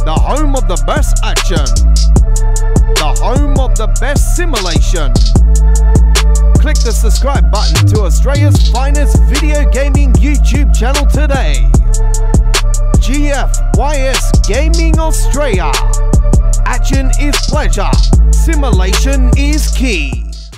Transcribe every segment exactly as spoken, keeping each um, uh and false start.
the home of the best action, the home of the best simulation. Click the subscribe button to Australia's finest video gaming YouTube channel today. G F Y S Gaming Australia. Action is pleasure, simulation is key.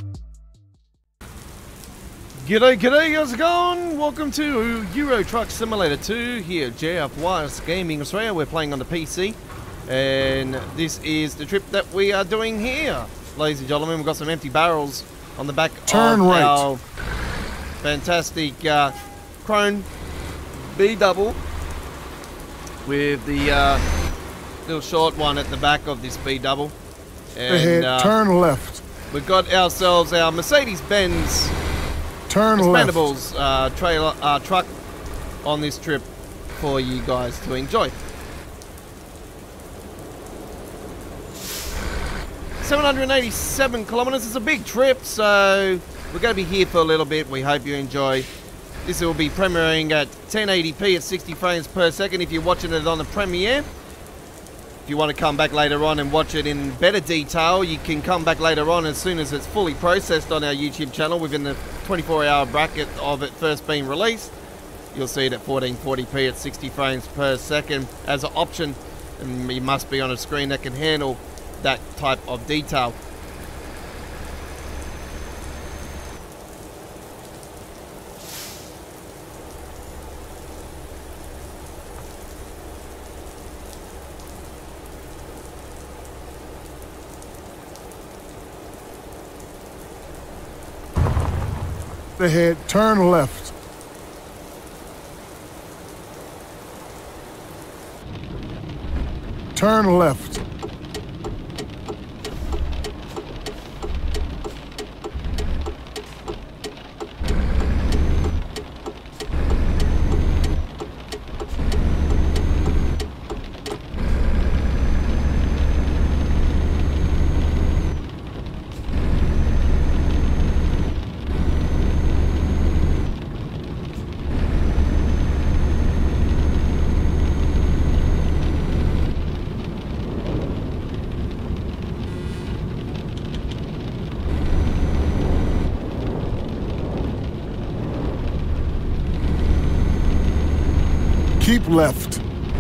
G'day, g'day, how's it going? Welcome to Euro Truck Simulator two here at G F Y S Gaming Australia. We're playing on the P C, and this is the trip that we are doing here. Ladies and gentlemen, we've got some empty barrels on the back Turn of right. our fantastic uh, Chrome B double with the uh, little short one at the back of this B double. And Ahead, uh, turn left. we've got ourselves our Mercedes-Benz Turn left. Expendables uh, trailer uh, truck on this trip for you guys to enjoy. seven hundred eighty-seven kilometers is a big trip, so we're going to be here for a little bit. We hope you enjoy. This will be premiering at ten eighty p at sixty frames per second if you're watching it on the premiere. If you want to come back later on and watch it in better detail, you can come back later on as soon as it's fully processed on our YouTube channel within the twenty-four hour bracket of it first being released. You'll see it at fourteen forty p at sixty frames per second as an option, and you must be on a screen that can handle that type of detail. Ahead, turn left. Turn left. Keep left.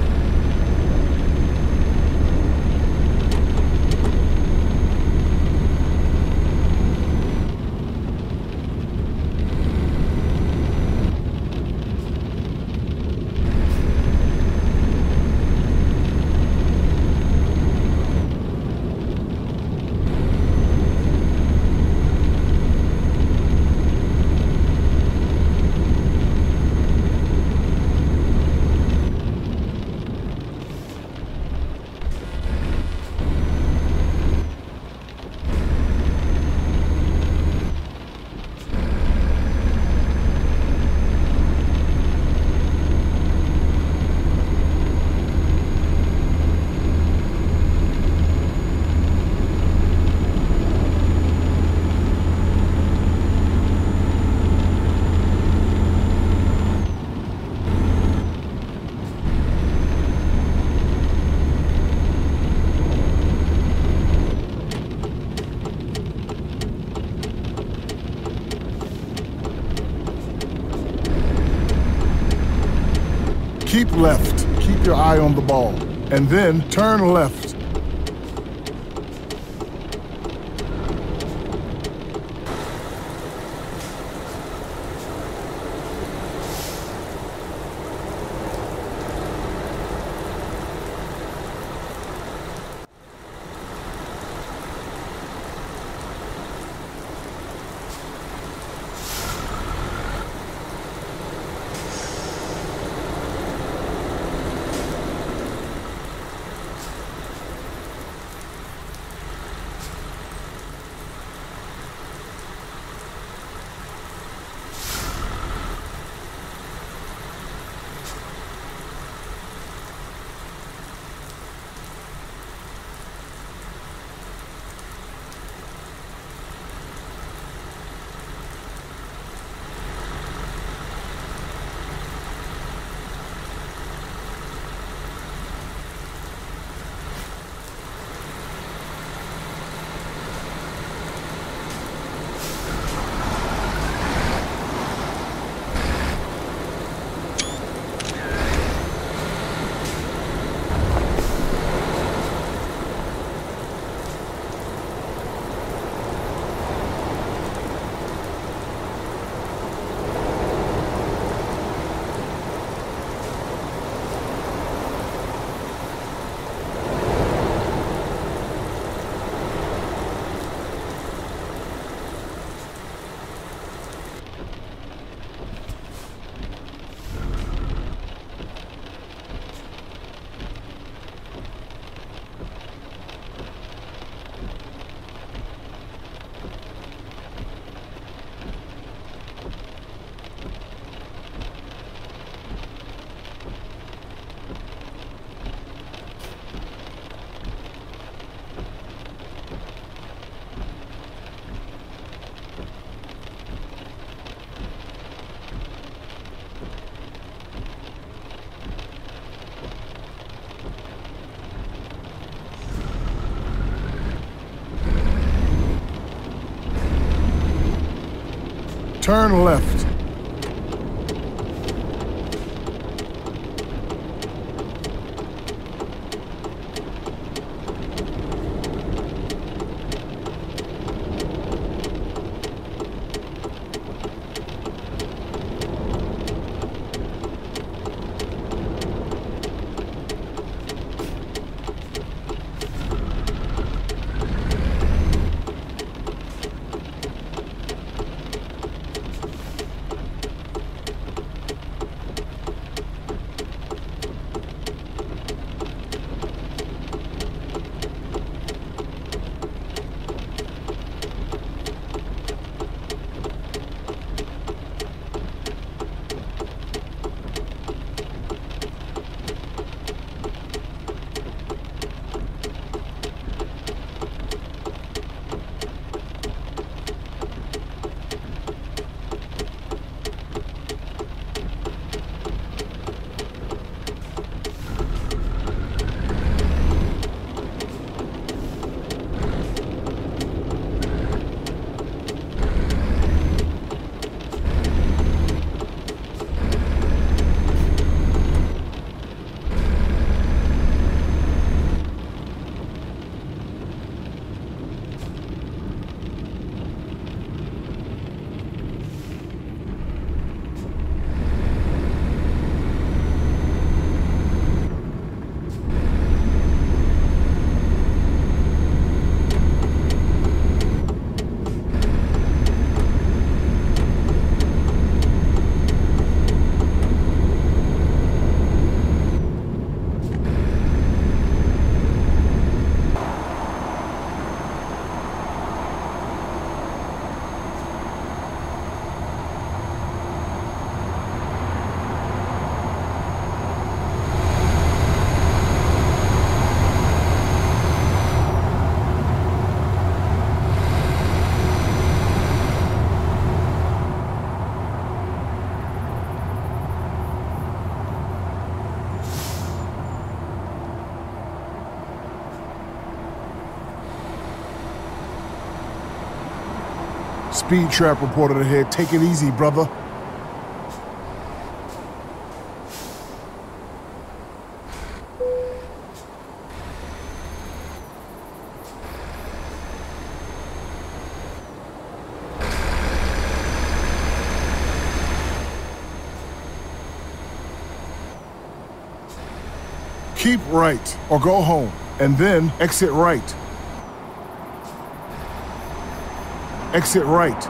Keep left. Keep your eye on the ball. And then turn left. Turn left. Speed trap reported ahead. Take it easy, brother. Keep right or go home, and then exit right. Exit right.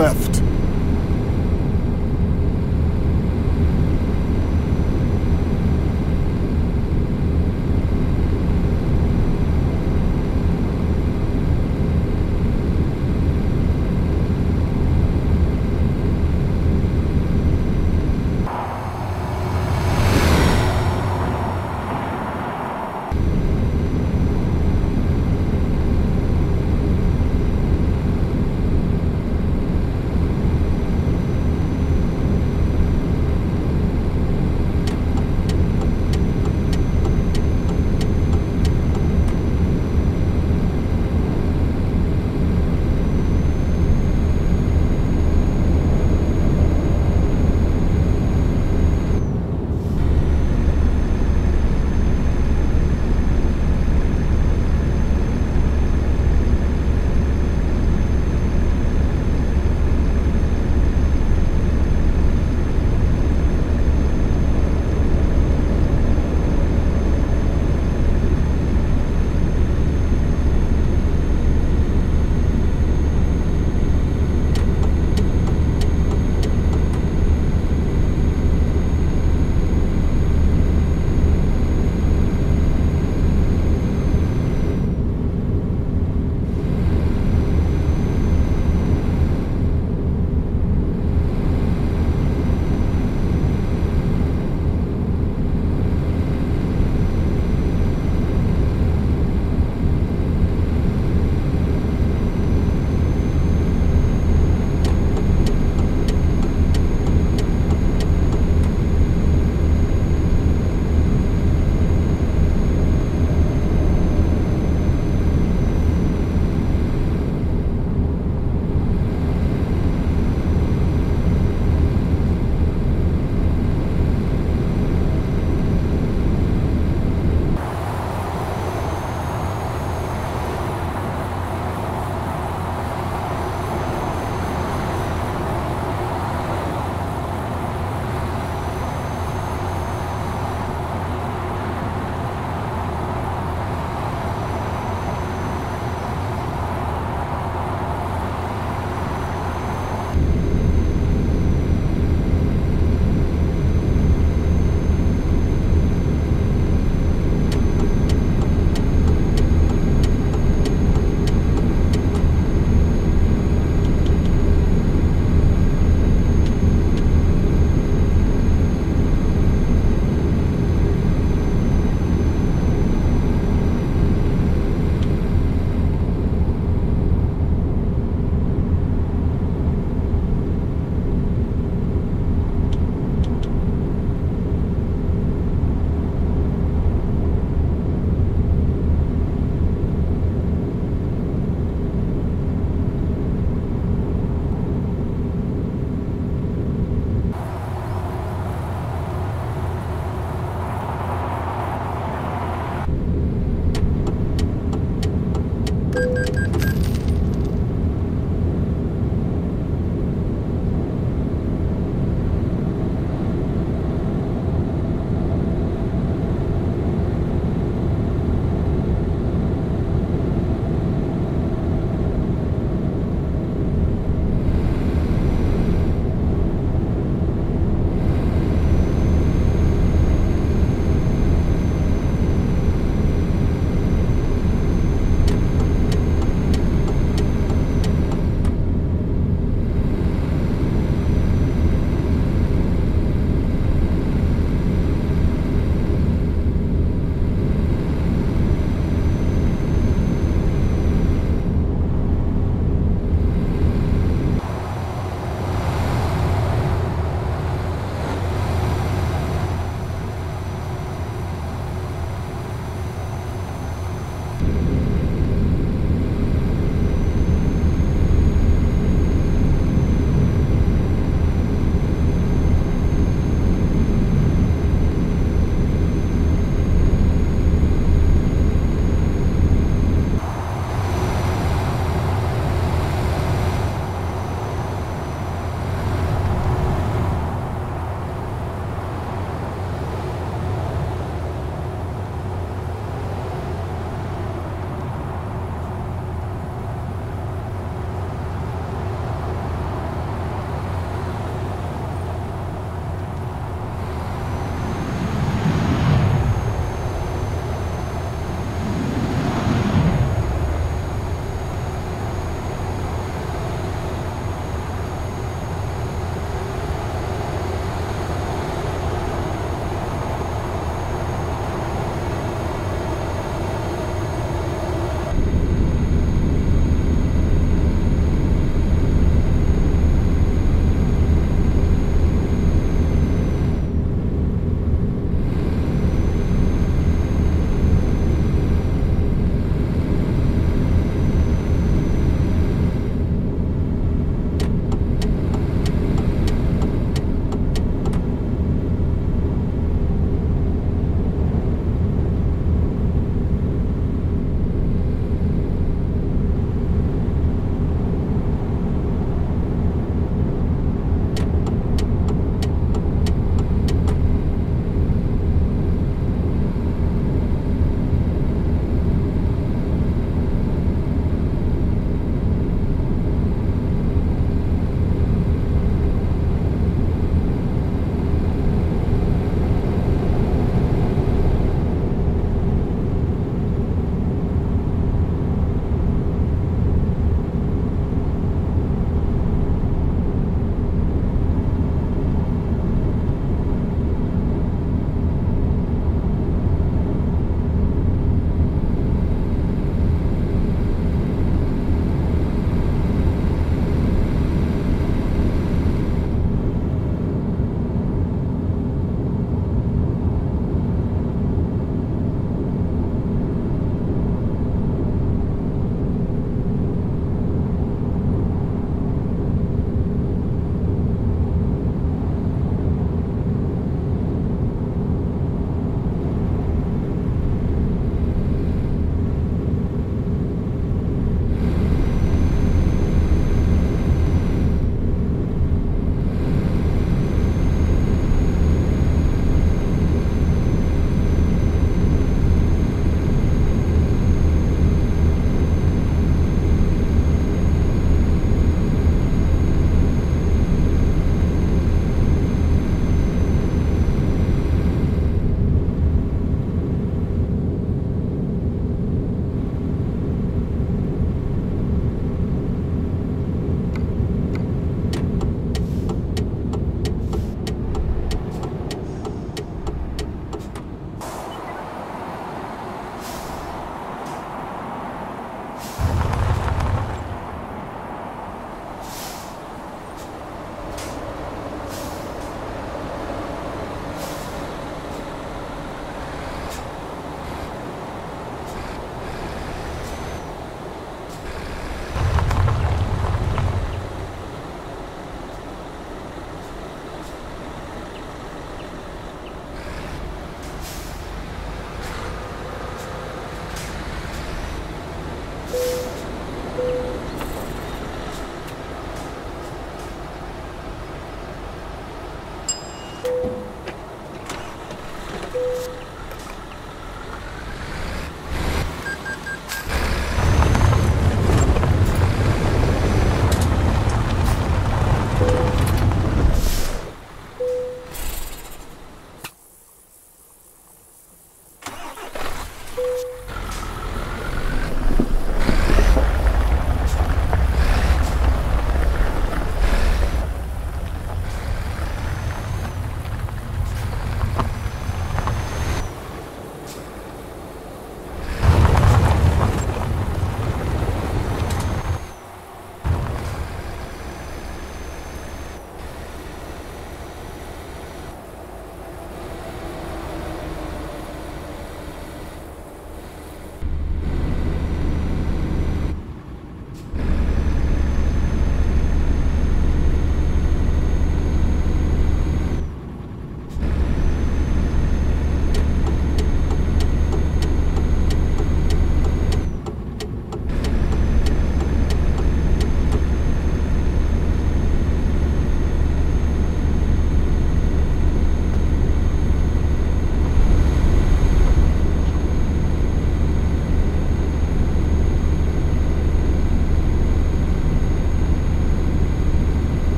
left.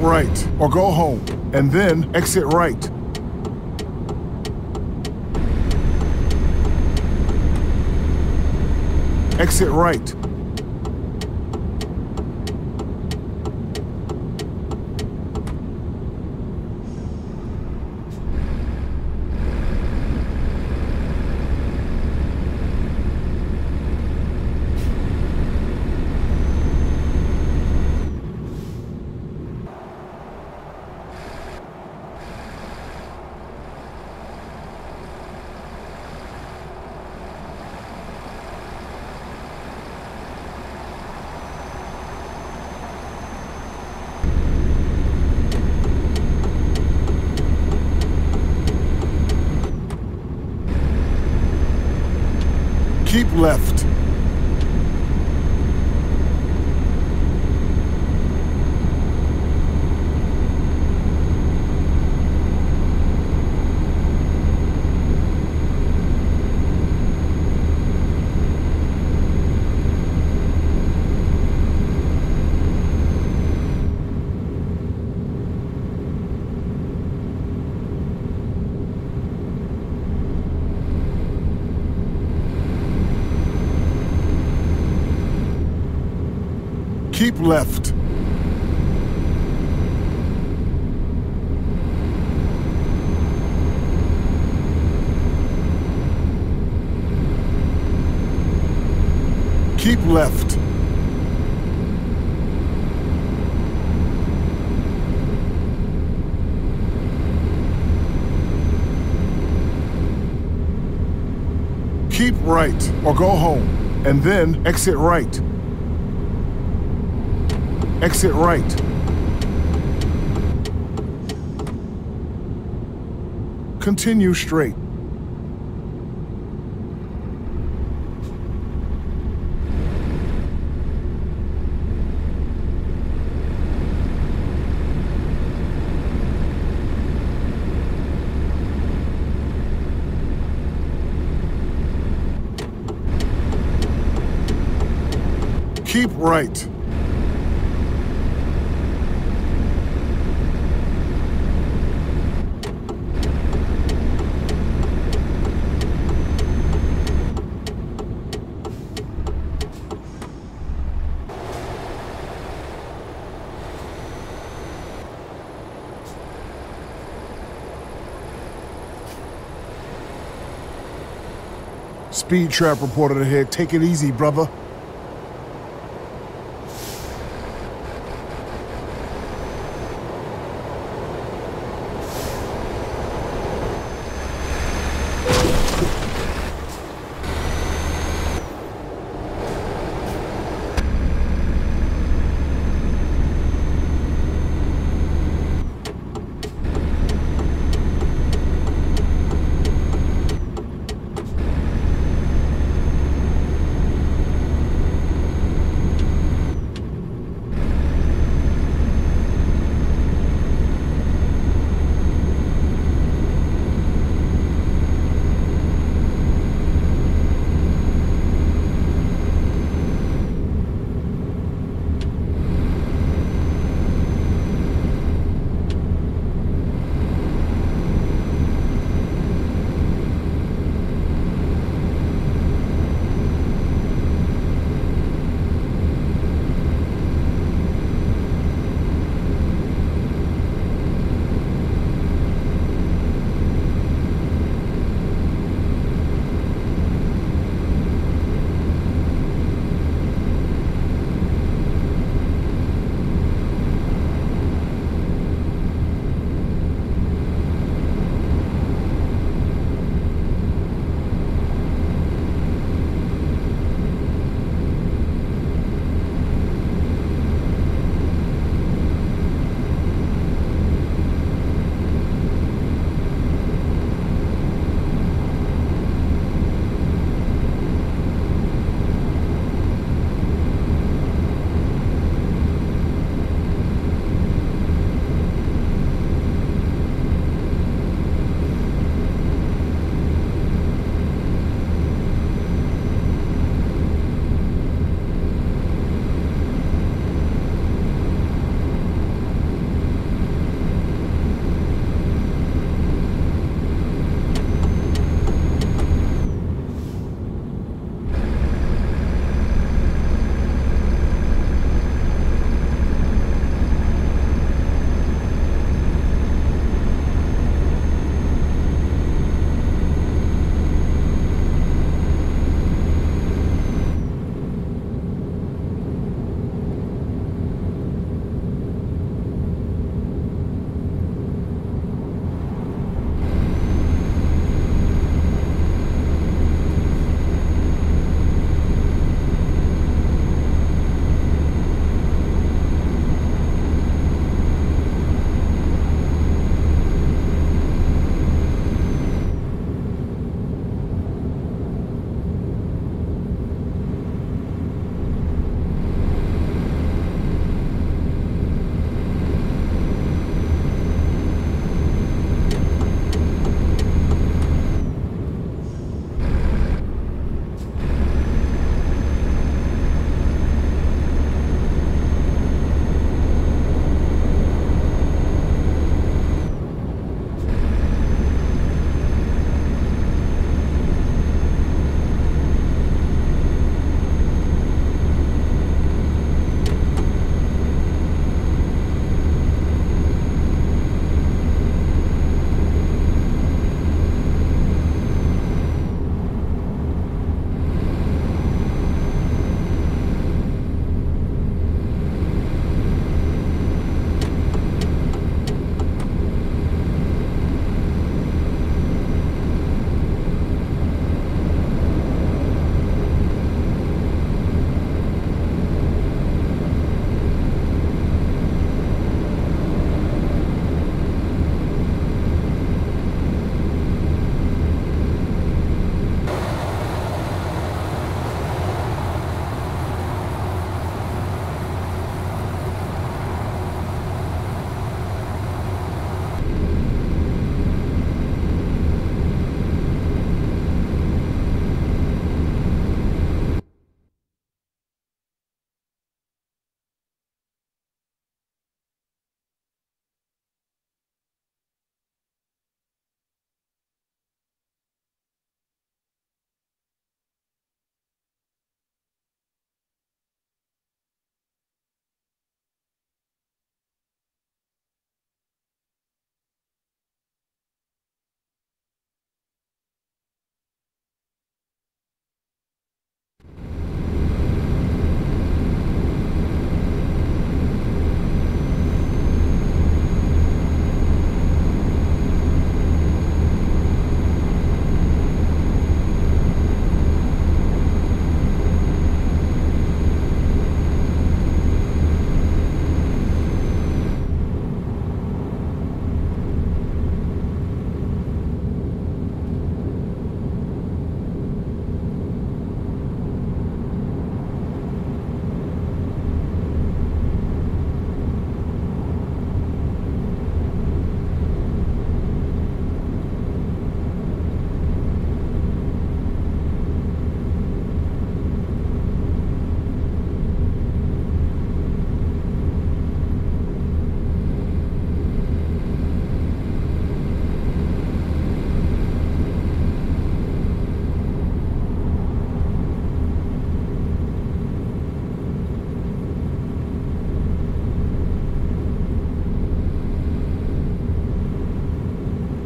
right or go home, and then exit right. Exit right. Keep left. Keep left. Keep left. Keep right or go home, and then exit right. Exit right. Continue straight. Keep right. Speed trap reported ahead. Take it easy, brother.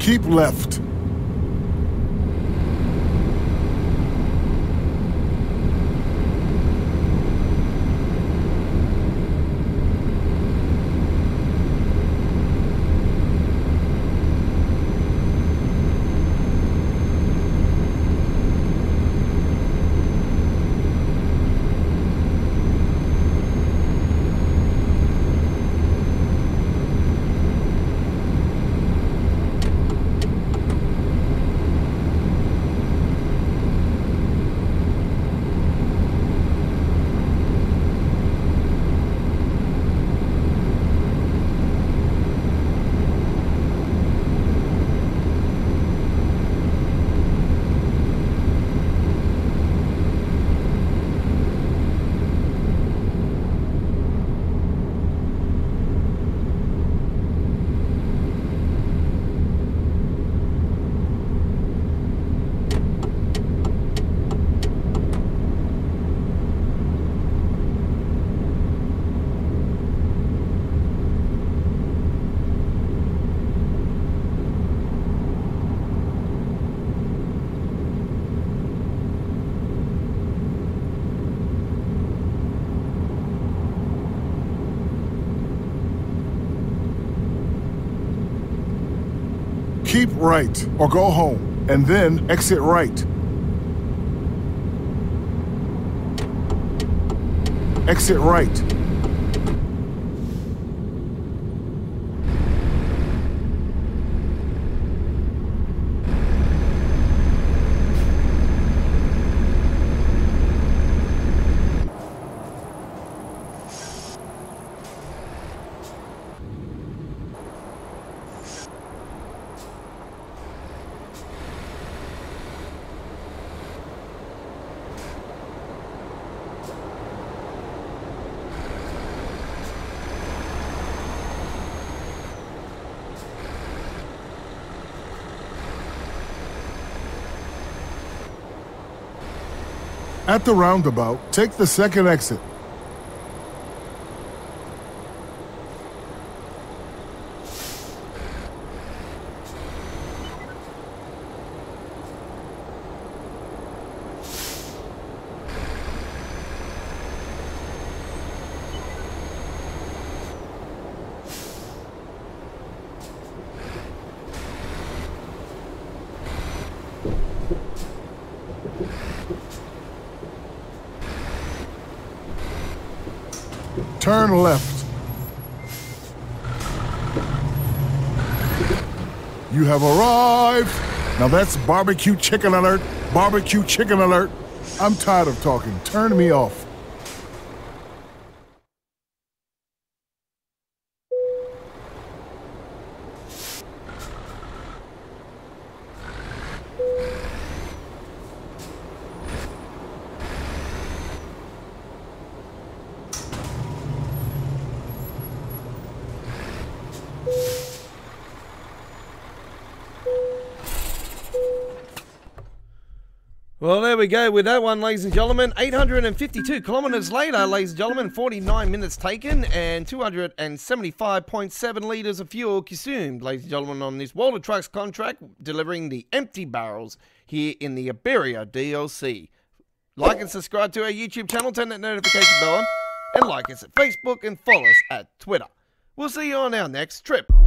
Keep left. Keep right or go home, and then exit right. Exit right. At the roundabout, take the second exit. Turn left. You have arrived. Now that's barbecue chicken alert. Barbecue chicken alert. I'm tired of talking. Turn me off. Well, there we go with that one, ladies and gentlemen. eight hundred fifty-two kilometres later, ladies and gentlemen, forty-nine minutes taken and two hundred seventy-five point seven litres of fuel consumed, ladies and gentlemen, on this World of Trucks contract, delivering the empty barrels here in the Iberia D L C. Like and subscribe to our YouTube channel, turn that notification bell on, and like us at Facebook and follow us at Twitter. We'll see you on our next trip.